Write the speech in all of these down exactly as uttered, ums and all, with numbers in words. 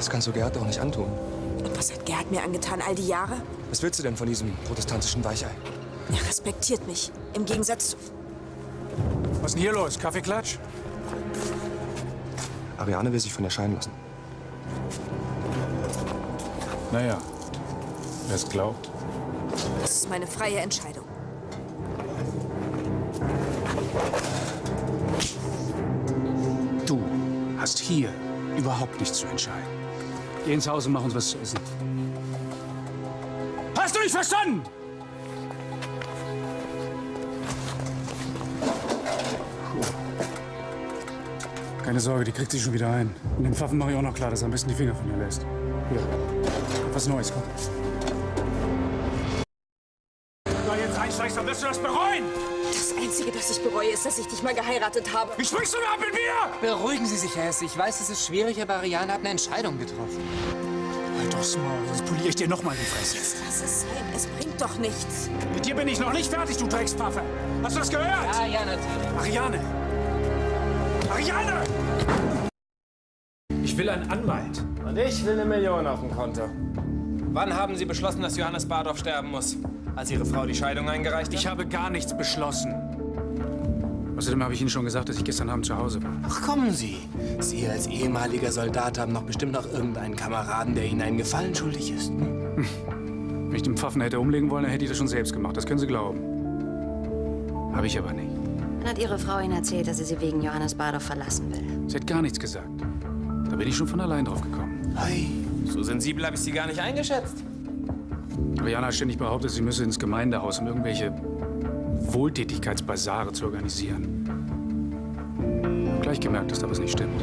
Das kannst du Gerhard doch nicht antun. Und was hat Gerhard mir angetan all die Jahre? Was willst du denn von diesem protestantischen Weichei? Er respektiert mich. Im Gegensatz zu... Was ist denn hier los? Kaffeeklatsch? Ariane will sich von dir scheiden lassen. Naja, wer es glaubt. Das ist meine freie Entscheidung. Du hast hier überhaupt nichts zu entscheiden. Geh ins Haus und mach uns was zu essen. Hast du nicht verstanden? Keine Sorge, die kriegt sich schon wieder ein. Und den Pfaffen mache ich auch noch klar, dass er am besten die Finger von ihr lässt. Hier, was Neues, komm. Wenn du da jetzt einsteigst, dann wirst du das bereuen! Das Einzige, das ich bereue, ist, dass ich dich mal geheiratet habe. Wie sprichst du überhaupt mit mir? Beruhigen Sie sich, Herr Hesse. Ich weiß, es ist schwierig, aber Ariane hat eine Entscheidung getroffen. Halt doch's Maul, sonst poliere ich dir noch mal die Fresse. Jetzt lass es sein. Es bringt doch nichts. Mit dir bin ich noch nicht fertig, du Dreckspfaffe. Hast du das gehört? Ja, ja, natürlich. Ariane! Ariane! Ich will einen Anwalt. Und ich will eine Million auf dem Konto. Wann haben Sie beschlossen, dass Johannes Bardorf sterben muss? Als Ihre Frau die Scheidung eingereicht hat? Ich habe gar nichts beschlossen. Außerdem habe ich Ihnen schon gesagt, dass ich gestern Abend zu Hause war. Ach, kommen Sie. Sie als ehemaliger Soldat haben doch bestimmt noch irgendeinen Kameraden, der Ihnen einen Gefallen schuldig ist. Hm? Wenn ich den Pfaffen hätte umlegen wollen, dann hätte ich das schon selbst gemacht. Das können Sie glauben. Habe ich aber nicht. Dann hat Ihre Frau Ihnen erzählt, dass sie Sie wegen Johannes Bardorf verlassen will. Sie hat gar nichts gesagt. Da bin ich schon von allein drauf gekommen. Hey, so sensibel habe ich Sie gar nicht eingeschätzt. Ariane hat ständig behauptet, sie müsse ins Gemeindehaus, um irgendwelche Wohltätigkeitsbasare zu organisieren. Ich habe gleich gemerkt, dass da was nicht stimmt.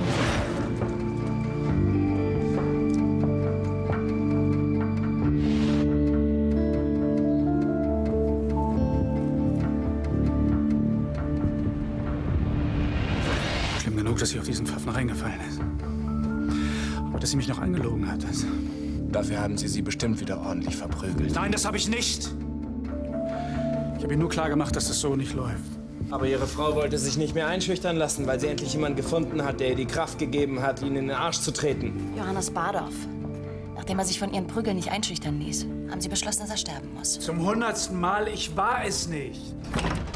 Schlimm genug, dass sie auf diesen Pfaffen reingefallen ist. Aber dass sie mich noch angelogen hat, das... Dafür haben Sie sie bestimmt wieder ordentlich verprügelt. Nein, das habe ich nicht. Ich habe Ihnen nur klar gemacht, dass das so nicht läuft. Aber Ihre Frau wollte sich nicht mehr einschüchtern lassen, weil sie endlich jemanden gefunden hat, der ihr die Kraft gegeben hat, Ihnen in den Arsch zu treten. Johannes Bardorf. Nachdem er sich von Ihren Prügeln nicht einschüchtern ließ, haben Sie beschlossen, dass er sterben muss. Zum hundertsten Mal, ich war es nicht.